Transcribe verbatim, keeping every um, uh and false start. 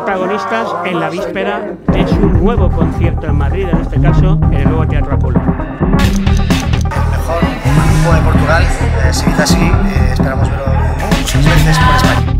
protagonistas en la víspera de su nuevo concierto en Madrid, en este caso en el nuevo Teatro Apolo. El mejor grupo de Portugal, eh, se dice así, eh, esperamos verlo muchas veces por España.